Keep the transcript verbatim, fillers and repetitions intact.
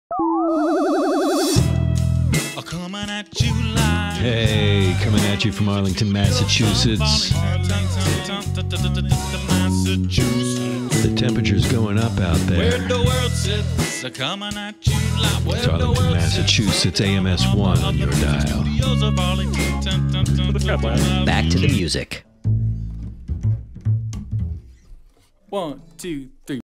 Hey, coming at you from Arlington, Massachusetts. The temperature's going up out there. It's Arlington, Massachusetts, A M S one on your dial. Back to the music. One, two, three.